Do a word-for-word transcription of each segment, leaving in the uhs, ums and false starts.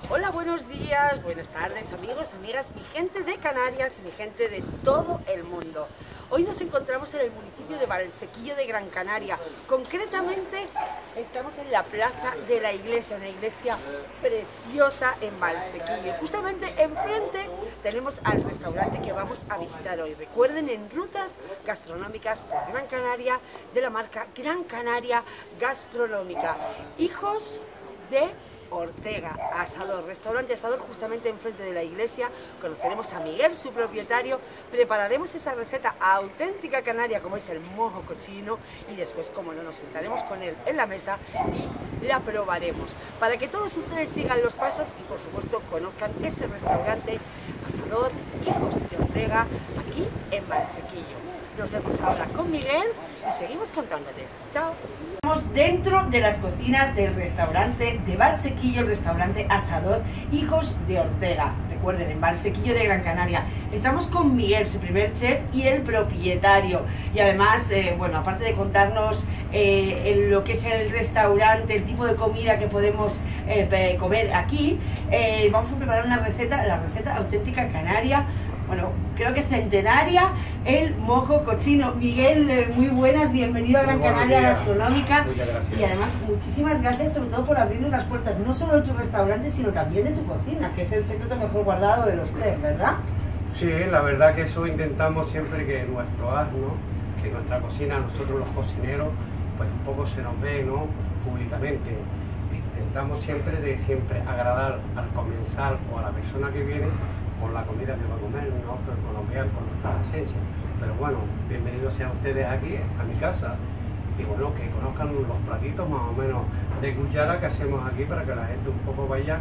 Hola, buenos días, buenas tardes, amigos, amigas, mi gente de Canarias y mi gente de todo el mundo. Hoy nos encontramos en el municipio de Valsequillo de Gran Canaria. Concretamente estamos en la plaza de la iglesia, una iglesia preciosa en Valsequillo. Justamente enfrente tenemos al restaurante que vamos a visitar hoy. Recuerden, en rutas gastronómicas por Gran Canaria, de la marca Gran Canaria Gastronómica. Hijos de Ortega, asador, restaurante asador justamente enfrente de la iglesia. Conoceremos a Miguel, su propietario, prepararemos esa receta auténtica canaria como es el mojo cochino y después, como no, nos sentaremos con él en la mesa y la probaremos para que todos ustedes sigan los pasos y por supuesto conozcan este restaurante asador Hijos de Ortega aquí en Valsequillo. Nos vemos ahora con Miguel y seguimos contándoles. Chao. Estamos dentro de las cocinas del restaurante de Valsequillo, el restaurante asador Hijos de Ortega. Recuerden, en Valsequillo de Gran Canaria. Estamos con Miguel, su primer chef y el propietario. Y además, eh, bueno, aparte de contarnos eh, el, lo que es el restaurante, el tipo de comida que podemos eh, comer aquí, eh, vamos a preparar una receta, la receta auténtica canaria. Bueno, creo que centenaria, el mojo cochino. Miguel, eh, muy buenas, bienvenido a Gran Canaria Gastronómica. Muchas gracias. Y además, muchísimas gracias sobre todo por abrirnos las puertas, no solo de tu restaurante, sino también de tu cocina, que es el secreto mejor guardado de los chefs, ¿verdad? Sí, la verdad que eso intentamos siempre, que nuestro asno, que nuestra cocina, nosotros los cocineros, pues un poco se nos ve, ¿no?, públicamente. Intentamos siempre de siempre agradar al comensal o a la persona que viene con la comida que va a comer, ¿no?, pero con lo que con nuestra presencia. Pero bueno, bienvenidos sean ustedes aquí a mi casa y bueno, que conozcan los platitos más o menos de cuchara que hacemos aquí para que la gente un poco vaya,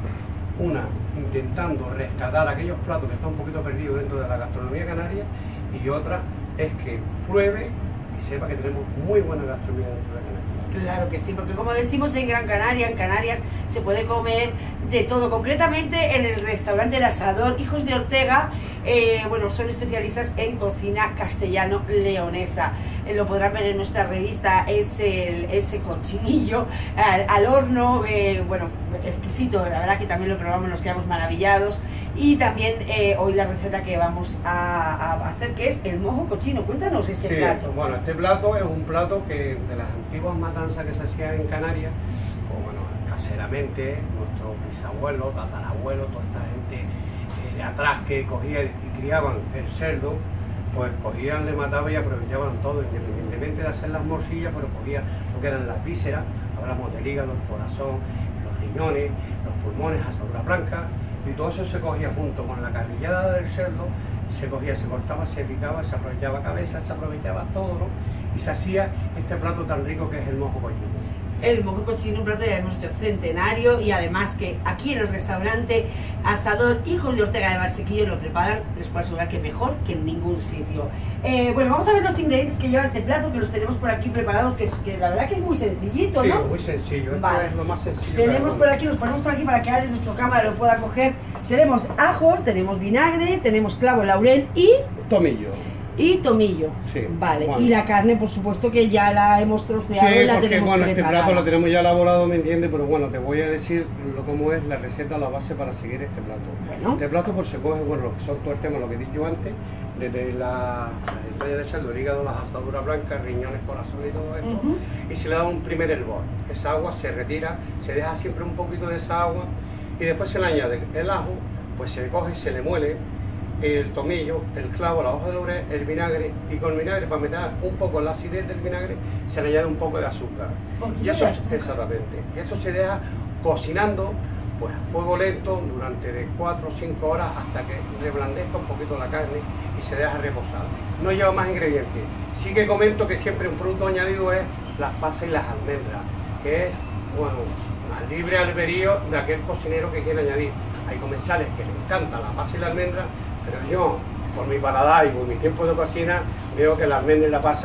una, intentando rescatar aquellos platos que están un poquito perdidos dentro de la gastronomía canaria, y otra es que pruebe y sepa que tenemos muy buena gastronomía dentro de Canarias. Claro que sí, porque como decimos en Gran Canaria, en Canarias se puede comer de todo. Concretamente en el restaurante El Asador Hijos de Ortega, eh, bueno, son especialistas en cocina castellano-leonesa. Eh, lo podrán ver en nuestra revista, es el, ese cochinillo al, al horno, eh, bueno, exquisito, la verdad que también lo probamos, nos quedamos maravillados. Y también eh, hoy la receta que vamos a, a hacer, que es el mojo cochino. Cuéntanos este sí, plato. Bueno, este plato es un plato que de las antiguas matanzas que se hacían en Canarias, pues bueno, caseramente, nuestros bisabuelos, tatarabuelos, toda esta gente eh, de atrás que cogía y criaban el cerdo, pues cogían, le mataban y aprovechaban todo, independientemente de hacer las morcillas, pero cogían lo que eran las vísceras, hablamos del hígado, el corazón, los riñones, los pulmones, asadura blanca, y todo eso se cogía junto con la carrillada del cerdo, se cogía, se cortaba, se picaba, se aprovechaba cabeza, se aprovechaba todo, ¿no? Y se hacía este plato tan rico que es el mojo cochino. El mojo cochino, un plato ya hemos hecho centenario, y además que aquí en el restaurante asador Hijos de Ortega de Valsequillo lo preparan, les puedo asegurar que mejor que en ningún sitio. Eh, bueno, vamos a ver los ingredientes que lleva este plato, que los tenemos por aquí preparados, que, es, que la verdad que es muy sencillito, ¿no? Sí, muy sencillo, esto vale. Es lo más sencillo. Tenemos por aquí, los ponemos por aquí para que alguien nuestra cámara lo pueda coger. Tenemos ajos, tenemos vinagre, tenemos clavo, laurel y... tomillo. Y tomillo. Sí, vale. bueno. Y la carne, por supuesto, que ya la hemos troceado sí, y la porque, tenemos bueno, preparada. este plato lo tenemos ya elaborado, ¿me entiendes? Pero bueno, te voy a decir lo, cómo es la receta, la base para seguir este plato. Bueno. Este plato pues se coge, bueno, lo que son todo el tema, lo que he dicho antes, desde la, la historia de cerdo, el hígado, las asaduras blancas, riñones, corazón y todo esto, uh-huh. Y se le da un primer hervor. Esa agua se retira, se deja siempre un poquito de esa agua y después se le añade el ajo, pues se le coge, se le muele el tomillo, el clavo, la hoja de laurel, el vinagre, y con el vinagre, para meter un poco la acidez del vinagre, se le añade un poco de azúcar. Y eso es, exactamente, y eso se deja cocinando pues a fuego lento durante de cuatro o cinco horas hasta que reblandezca un poquito la carne y se deja reposar. No lleva más ingredientes. Sí que comento que siempre un producto añadido es las pasas y las almendras, que es, bueno, al libre albedrío de aquel cocinero que quiere añadir. Hay comensales que le encantan la pasa y la almendra, pero yo, por mi paladar y por mi tiempo de cocina, veo que la almendra y la pasa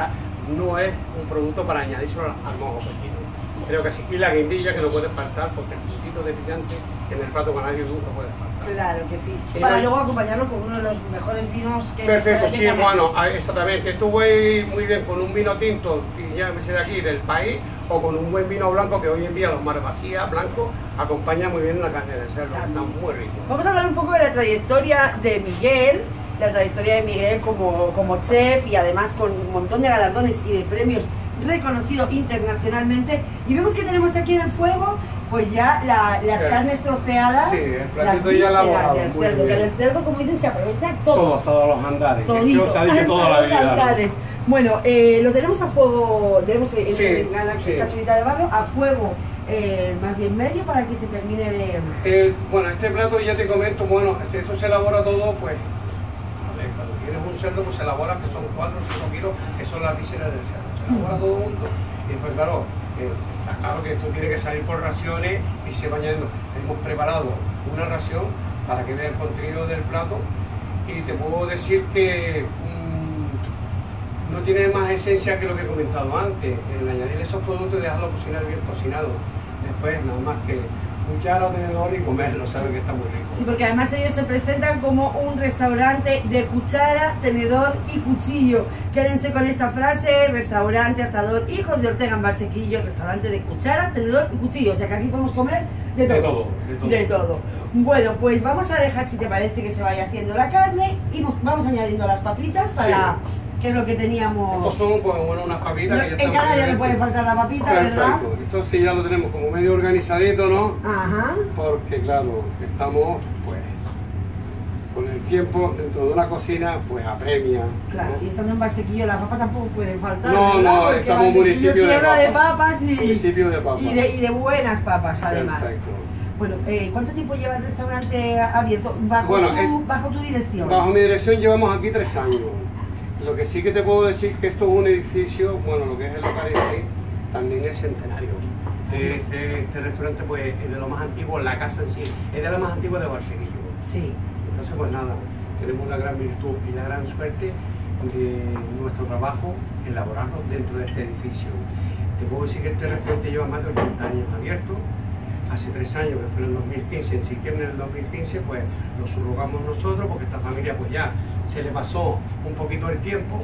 no es un producto para añadírselo al mojo cochino. Creo que sí. Y la guindilla, que no puede faltar, porque el puntito de picante en el plato canario nunca puede faltar. Claro que sí. Y Para no... luego acompañarlo con uno de los mejores vinos que... Perfecto, sí, Canarias. bueno, exactamente. Esto voy muy bien con un vino tinto, ya me sé de aquí, del país, o con un buen vino blanco, que hoy en día los Mar Vacía, blanco, acompaña muy bien una carne de cerdo, está muy rico. Vamos a hablar un poco de la trayectoria de Miguel, la trayectoria de Miguel como, como chef y además con un montón de galardones y de premios reconocido internacionalmente. Y vemos que tenemos aquí en el fuego pues ya la, las sí. carnes troceadas, sí, el las ya elaborado, del cerdo, que del cerdo, como dicen, se aprovecha todo. Todo, todos los andares. Todito, Eso se ha dicho toda la vida. Andares. Bueno, eh, lo tenemos a fuego, tenemos en, sí, en la sí. cazuelita de barro, a fuego eh, más bien medio para que se termine de... Eh, bueno, este plato ya te comento, bueno, este, esto se elabora todo, pues, a ver, cuando tienes un cerdo, pues se elabora, que son cuatro o cinco kilos, que son las vísceras del cerdo. Se elabora todo junto y después, claro, eh, está claro que esto tiene que salir por raciones y se va añadiendo. Hemos preparado una ración para que vea el contenido del plato y te puedo decir que mmm, no tiene más esencia que lo que he comentado antes. El añadir esos productos y dejarlo cocinar bien cocinado. Después nada más que cuchara o tenedor y comerlo, saben que está muy rico. Sí, porque además ellos se presentan como un restaurante de cuchara, tenedor y cuchillo. Quédense con esta frase: restaurante, asador, Hijos de Ortega en Barsequillo, restaurante de cuchara, tenedor y cuchillo. O sea que aquí podemos comer de todo. De todo, de todo. De todo. Bueno, pues vamos a dejar, si te parece, que se vaya haciendo la carne y nos vamos añadiendo las papitas para... Sí. Que es lo que teníamos... Estos son, pues, bueno, unas papitas no, que ya en están... En Canarias no puede faltar la papita, perfecto. ¿Verdad? Esto sí ya lo tenemos como medio organizadito, ¿no? Ajá. Porque, claro, estamos, pues, con el tiempo dentro de una cocina, pues, apremia. Claro, ¿no? Y estando en Barsequillo las papas tampoco pueden faltar, No, ¿verdad? no, Porque estamos en municipio de papas. de papas y... Municipio de papas. Y de, y de buenas papas, además. Perfecto. Bueno, eh, ¿cuánto tiempo lleva el restaurante abierto? ¿Bajo, bueno, tu, es, bajo tu dirección? Bajo mi dirección llevamos aquí tres años. Lo que sí que te puedo decir que esto es un edificio, bueno, lo que es el local en sí, también es centenario. Este, este restaurante pues es de lo más antiguo, la casa en sí es de lo más antiguo de Barsequillo. Sí. Entonces pues nada, tenemos una gran virtud y la gran suerte de nuestro trabajo elaborarlo dentro de este edificio. Te puedo decir que este restaurante lleva más de ochenta años abierto. Hace tres años, que fue en el dos mil quince, en septiembre del dos mil quince, pues lo subrogamos nosotros porque esta familia pues ya se le pasó un poquito el tiempo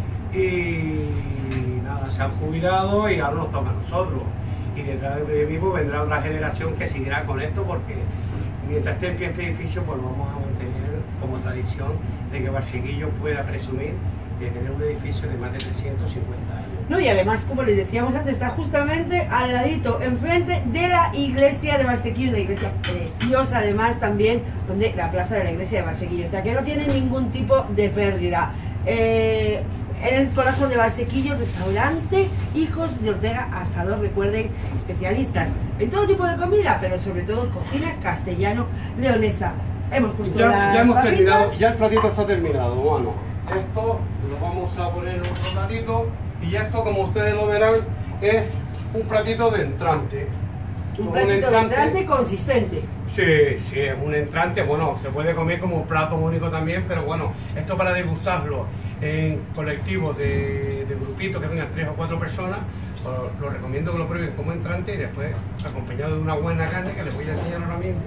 y nada, se han jubilado y ahora nos toca a nosotros. Y detrás de mí pues, vendrá otra generación que seguirá con esto porque mientras esté en pie este edificio pues vamos a mantener como tradición de que Barsequillo pueda presumir de tener un edificio de más de trescientos cincuenta años. No, y además, como les decíamos antes, está justamente al ladito, enfrente de la iglesia de Barsequillo, una iglesia preciosa además también, donde la plaza de la iglesia de Barsequillo, o sea que no tiene ningún tipo de pérdida. Eh, en el corazón de Barsequillo, restaurante Hijos de Ortega Asador, recuerden, especialistas en todo tipo de comida, pero sobre todo cocina castellano-leonesa. Hemos puesto ya, las ya hemos papitas. terminado, ya el platito está terminado, bueno. Esto lo vamos a poner en otro platito y esto, como ustedes lo verán, es un platito de entrante. Un un platito entrante, de entrante consistente. Sí, sí, es un entrante, bueno, se puede comer como plato único también, pero bueno, esto para degustarlo en colectivos de, de grupitos que vengan tres o cuatro personas, os lo recomiendo que lo prueben como entrante y después acompañado de una buena carne que les voy a enseñar ahora mismo.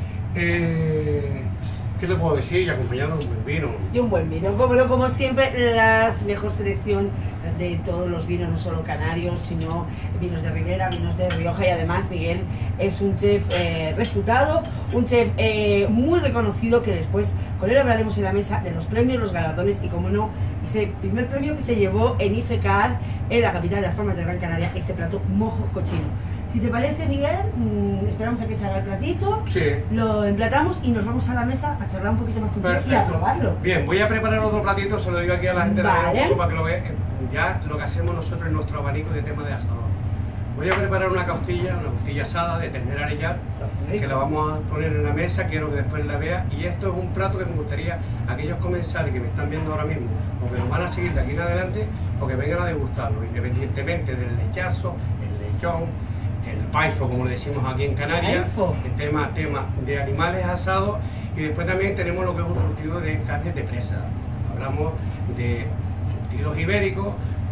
Eh, ¿Qué te puedo decir? Y acompañado de un buen vino. Y un buen vino, como, no, como siempre, la mejor selección de todos los vinos, no solo canarios, sino vinos de Ribera, vinos de Rioja. Y además Miguel es un chef eh, reputado, un chef eh, muy reconocido, que después con él hablaremos en la mesa de los premios, los galardones y, como no, ese primer premio que se llevó en IFECAR, en la capital de Las Palmas de Gran Canaria, este plato mojo cochino. Si te parece, Miguel, mmm, esperamos a que se haga el platito, sí. Lo emplatamos y nos vamos a la mesa a charlar un poquito más contigo. Perfecto. Y a probarlo. Bien, voy a preparar otro platito, se lo digo aquí a la gente vale. de la para que lo vean. Ya lo que hacemos nosotros en nuestro abanico de tema de asador. Voy a preparar una costilla, una costilla asada de ternera arellal, que la vamos a poner en la mesa, quiero que después la vean. Y esto es un plato que me gustaría a aquellos comensales que me están viendo ahora mismo, o que nos van a seguir de aquí en adelante, o que vengan a degustarlo, independientemente del lechazo, el lechón, el paifo, como le decimos aquí en Canarias, el tema, tema de animales asados. Y después también tenemos lo que es un surtido de carnes de presa. Hablamos de surtidos ibéricos,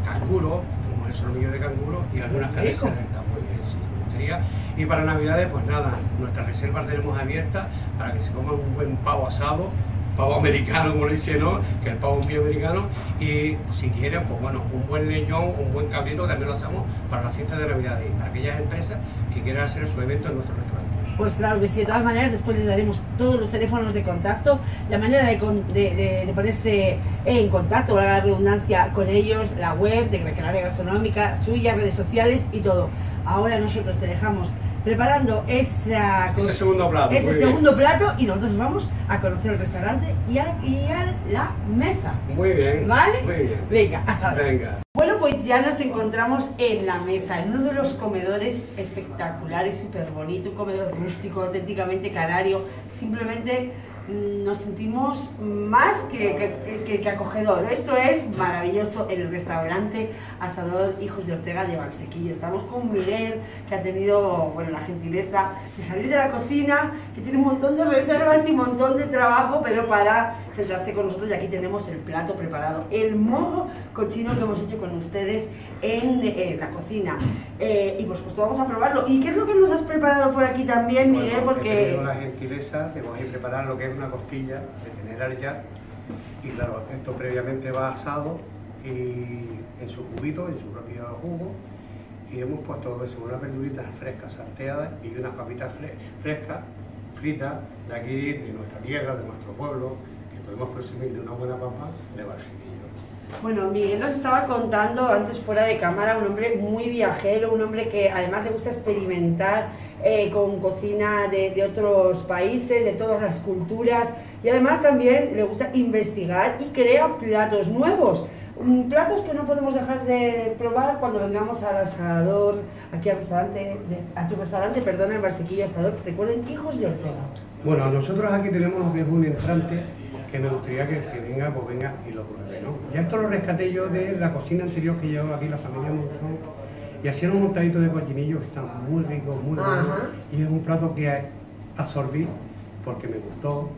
canguro, tenemos el solomillo de canguro y algunas carnes está muy bien, sí, me gustaría. Y para Navidades, pues nada, nuestra reserva tenemos abierta para que se coma un buen pavo asado, pavo americano, como le dicen, ¿no? Que el pavo es muy americano. Y si quieren, pues bueno, un buen lechón, un buen cabrito, también lo hacemos para las fiestas de Navidad y para aquellas empresas que quieran hacer su evento en nuestro restaurante. Pues claro que sí, de todas maneras después les daremos todos los teléfonos de contacto, la manera de, de, de, de ponerse en contacto, valga la redundancia, con ellos, la web de Gran Canaria Gastronómica, suyas redes sociales y todo. Ahora nosotros te dejamos preparando esa ese segundo plato, ese segundo plato y nosotros vamos a conocer el restaurante y a, la, y a la mesa. Muy bien, ¿vale? Muy bien. Venga, hasta ahora. Venga. Bueno, pues ya nos encontramos en la mesa, en uno de los comedores espectaculares, súper bonito, un comedor rústico, auténticamente canario. Simplemente mmm, nos sentimos más que, que, que, que acogedor. Esto es maravilloso en el restaurante Asador Hijos de Ortega de Valsequillo. Estamos con Miguel, que ha tenido bueno, la gentileza de salir de la cocina, que tiene un montón de reservas y un montón de trabajo, pero para sentarse con nosotros, y aquí tenemos el plato preparado, el mojo cochino que hemos hecho con ustedes en, en la cocina. Eh, y por supuesto vamos a probarlo. ¿Y qué es lo que nos has preparado por aquí también, Miguel? Bueno, porque he tenido la gentileza de coger y preparar lo que es una costilla de tener ya. Y claro, esto previamente va asado y en su juguito, en su propio jugo. Y hemos puesto eso, unas verduritas frescas salteadas y unas papitas fre frescas, fritas, de aquí, de nuestra tierra, de nuestro pueblo, que podemos presumir de una buena papa de Valsequillo. Bueno, Miguel nos estaba contando antes fuera de cámara, un hombre muy viajero, un hombre que además le gusta experimentar eh, con cocina de, de otros países, de todas las culturas, y además también le gusta investigar y crea platos nuevos. Platos que no podemos dejar de probar cuando vengamos al asador, aquí al restaurante, de, a tu restaurante, perdona, en Valsequillo Asador. Recuerden, Hijos de Ortega. Bueno, nosotros aquí tenemos lo que es un entrante que me gustaría que, que venga, pues venga y lo pruebe, ¿no? Ya esto lo rescaté yo de la cocina anterior que llevaba aquí la familia Monzón, y hacían un montadito de cochinillos que están muy ricos, muy buenos, y es un plato que absorbí porque me gustó.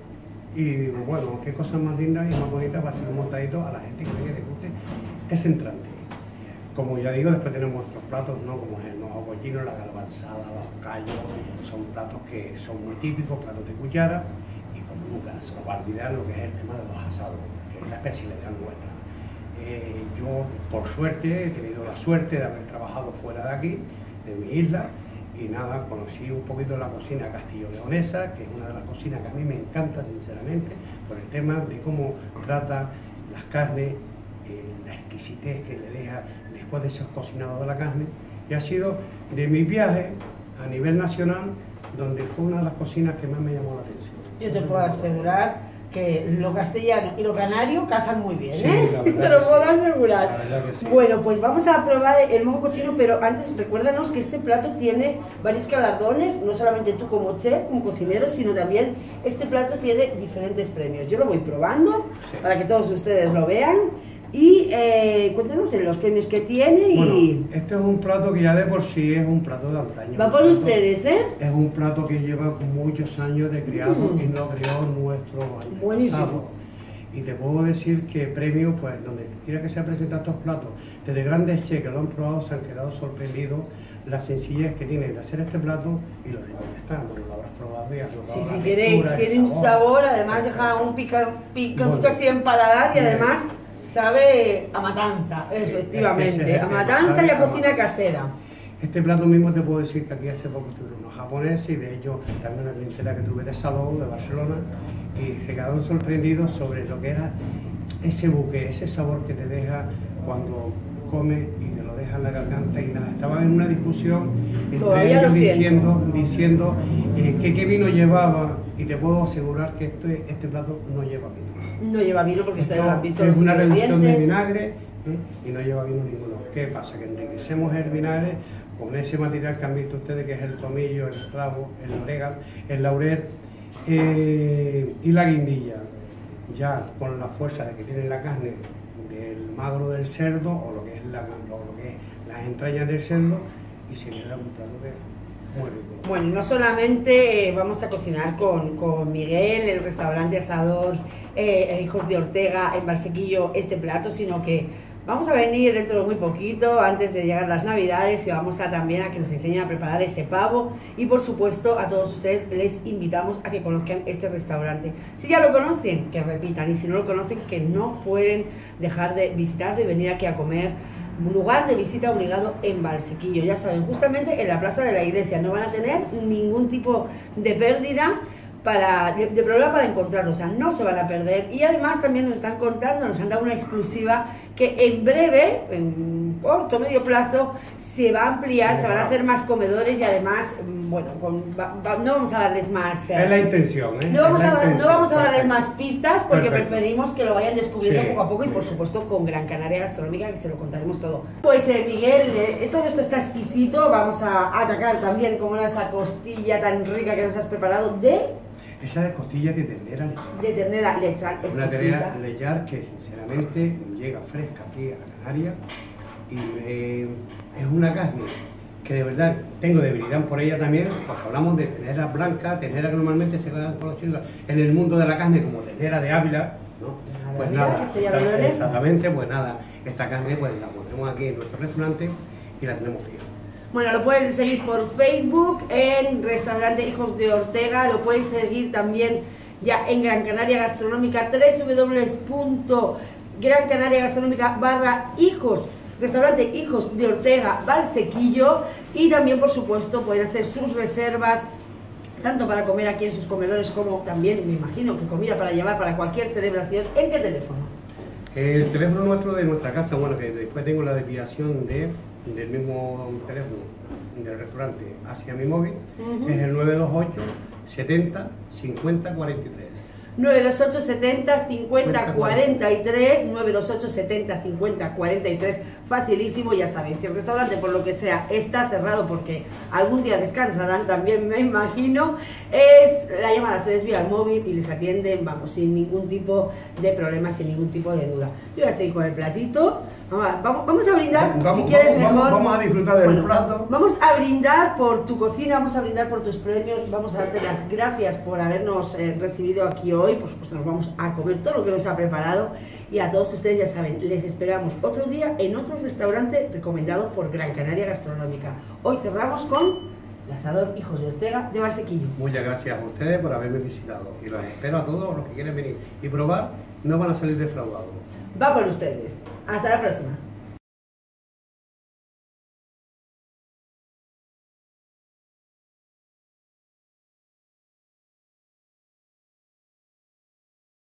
Y bueno, qué cosas más lindas y más bonitas va a ser un montadito a la gente que venga y le guste ese entrante. Como ya digo, después tenemos otros platos, ¿no? Como es el mojo cochino, la garbanzada, los callos, son platos que son muy típicos, platos de cuchara, y como nunca se nos va a olvidar lo que es el tema de los asados, que es la especialidad nuestra. Eh, yo, por suerte, he tenido la suerte de haber trabajado fuera de aquí, de mi isla, y nada, conocí un poquito la cocina castillo-leonesa, que es una de las cocinas que a mí me encanta, sinceramente, por el tema de cómo trata las carnes, eh, la exquisitez que le deja después de ser cocinado de la carne, y ha sido de mi viaje a nivel nacional, donde fue una de las cocinas que más me llamó la atención. Yo te puedo asegurar que lo castellano y lo canario casan muy bien, sí, ¿eh? Te lo puedo asegurar. La verdad que sí. Bueno, pues vamos a probar el mojo cochino, pero antes recuérdanos que este plato tiene varios galardones, no solamente tú como chef, como cocinero, sino también este plato tiene diferentes premios. Yo lo voy probando sí. para que todos ustedes lo vean. Y eh, cuéntanos de los premios que tiene y... Bueno, este es un plato que ya de por sí es un plato de antaño. Va por ustedes, ¿eh? Es un plato que lleva muchos años de criado mm. y lo creó nuestro antepasado. Y te puedo decir que premios, pues donde quiera que se han presentado estos platos, desde grandes chefs que lo han probado se han quedado sorprendidos la sencillez que tiene de hacer este plato y lo rico que está. Bueno, lo habrás probado y has notado. Sí, sí, tiene, tiene un sabor, además deja un pica, pica bueno, así en paladar y además... sabe a matanza, efectivamente, a matanza y a cocina casera. Este plato mismo te puedo decir que aquí hace poco estuvieron unos japoneses y de hecho también una clientela que tuve de Salou, de Barcelona, y se quedaron sorprendidos sobre lo que era ese buque, ese sabor que te deja cuando comes y te lo deja en la garganta y nada. Estaban en una discusión entre ellos diciendo, diciendo eh, que qué vino llevaba, y te puedo asegurar que este, este plato no lleva vino. No lleva vino porque ustedes lo han visto. Es una reducción de vinagre ¿eh? y no lleva vino ninguno. ¿Qué pasa? Que enriquecemos el vinagre con ese material que han visto ustedes, que es el tomillo, el clavo, el orégano, el laurel eh, y la guindilla. Ya con la fuerza de que tiene la carne del magro del cerdo o lo que es, la, lo, lo que es las entrañas del cerdo, y se le da un plato de... muy rico. Bueno, no solamente eh, vamos a cocinar con, con Miguel, el restaurante Asador eh, Hijos de Ortega en Valsequillo, este plato, sino que Vamos a venir dentro de muy poquito, antes de llegar las Navidades, y vamos a también a que nos enseñen a preparar ese pavo. Y por supuesto, a todos ustedes les invitamos a que conozcan este restaurante. Si ya lo conocen, que repitan, y si no lo conocen, que no pueden dejar de visitarlo y venir aquí a comer. Un lugar de visita obligado en Valsequillo, ya saben, justamente en la plaza de la iglesia. No van a tener ningún tipo de pérdida, para, de, de problema para encontrarlo, o sea, no se van a perder. Y además también nos están contando, nos han dado una exclusiva, que en breve, en corto, medio plazo, se va a ampliar, se van a hacer más comedores y además, bueno, con, va, va, no vamos a darles más... Eh, es la intención, ¿eh? No vamos, a, intención. no vamos a darles Perfecto. más pistas, porque Perfecto. preferimos que lo vayan descubriendo Sí. poco a poco, y por supuesto con Gran Canaria Gastronómica, que se lo contaremos todo. Pues eh, Miguel, eh, todo esto está exquisito. Vamos a atacar también como esa costilla tan rica que nos has preparado de... Esa de costilla de ternera lechar. de ternera lechar, Una ternera exquisita. lechar que sinceramente llega fresca aquí a Canarias y me- es una carne que de verdad tengo debilidad por ella también, porque hablamos de ternera blanca, ternera que normalmente se dan conocidas en el mundo de la carne como ternera de Ávila, ¿no? Ternera de Pues Ávila, nada, Castilla y Leones. exactamente, pues nada, esta carne pues la ponemos aquí en nuestro restaurante y la tenemos fija. Bueno, lo pueden seguir por Facebook, en Restaurante Hijos de Ortega, lo pueden seguir también ya en Gran Canaria Gastronómica, w w w punto gran canaria gastronómica barra hijos, Restaurante Hijos de Ortega, Valsequillo, y también, por supuesto, pueden hacer sus reservas, tanto para comer aquí en sus comedores, como también, me imagino, que comida para llevar para cualquier celebración. ¿En qué teléfono? El teléfono nuestro de nuestra casa, bueno, que después tengo la desviación de, del mismo teléfono del restaurante hacia mi móvil, Uh-huh. es el nueve dos ocho, setenta, cincuenta, cuarenta y tres. nueve dos ocho setenta cincuenta cuarenta y tres, nueve dos ocho setenta cincuenta cuarenta y tres, facilísimo. Ya saben, si el restaurante por lo que sea está cerrado, porque algún día descansarán también, me imagino, es la llamada, se desvía al móvil y les atienden, vamos, sin ningún tipo de problema, sin ningún tipo de duda. Yo voy a seguir con el platito. Vamos, vamos a brindar, Vamos, si quieres vamos, mejor. vamos a disfrutar del Bueno, plato. Vamos a brindar por tu cocina, vamos a brindar por tus premios, vamos a darte las gracias por habernos eh, recibido aquí hoy. Por supuesto, nos vamos a comer todo lo que nos ha preparado, y a todos ustedes, ya saben, les esperamos otro día en otro restaurante recomendado por Gran Canaria Gastronómica. Hoy cerramos con el asador Hijos de Ortega de Valsequillo. Muchas gracias a ustedes por haberme visitado y los espero a todos los que quieren venir y probar, no van a salir defraudados. Va por ustedes. Hasta la próxima.